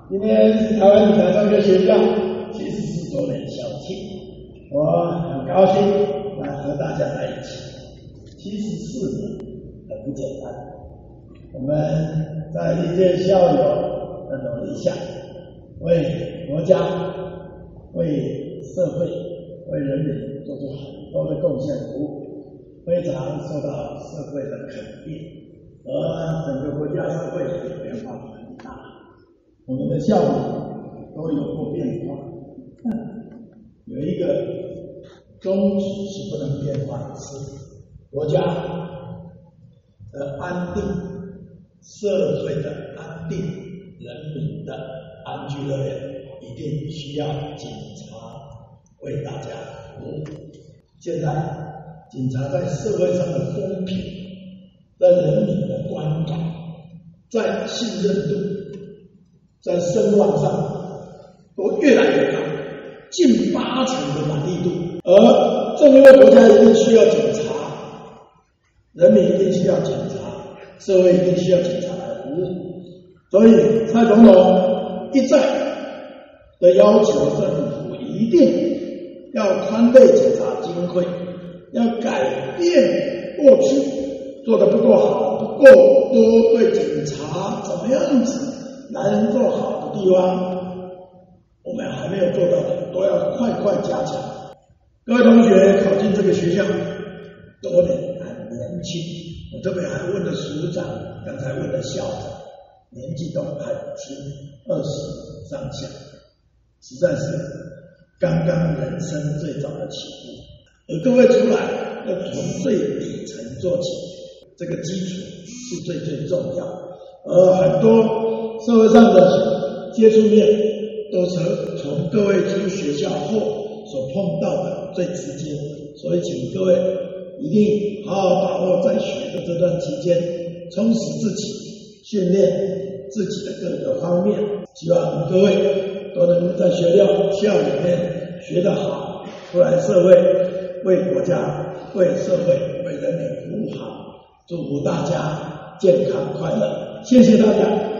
今天台湾理财专科学校74周年校庆，我很高兴来和大家在一起。74年很不简单，我们在历届校友的努力下，为国家、为社会、为人民做出很多的贡献服务，非常受到社会的肯定，而整个国家社会也变化很大。我们的校理都有过变化，有一个宗旨是不能变化的是国家的安定、社会的安定、人民的安居乐业，一定需要警察为大家服务。现在警察在社会上的风评，在人民的观感，在信任度，在声望上都越来越高，近80%的满意度。而正因为国家一定需要警察，人民一定需要警察，社会一定需要警察来服务，所以蔡总统一再的要求政府一定要宽倍检察经费，要改变过去做得不够好、不够多对警察怎么样子能做好的地方，我们还没有做到的，都要快快加强。各位同学考进这个学校多年很年轻，我特别还问了署长，刚才问了校长，年纪都很轻，20上下，实在是刚刚人生最早的起步。而各位出来要从最底层做起，这个基础是最重要。而很多社会上的接触面都是从各位出学校后所碰到的最直接，所以请各位一定好好把握在学的这段期间，充实自己，训练自己的各个方面。希望各位都能在校里面学得好，出来社会为国家、为社会、为人民服务好。祝福大家健康快乐，谢谢大家。